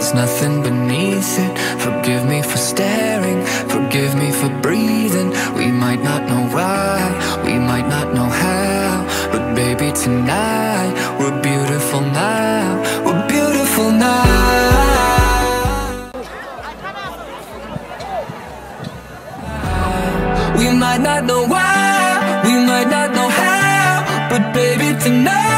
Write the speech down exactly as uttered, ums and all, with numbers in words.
there's nothing beneath it. Forgive me for staring, forgive me for breathing. We might not know why, we might not know how, but baby tonight, we're beautiful now, we're beautiful now. We might not know why, we might not know how, but baby tonight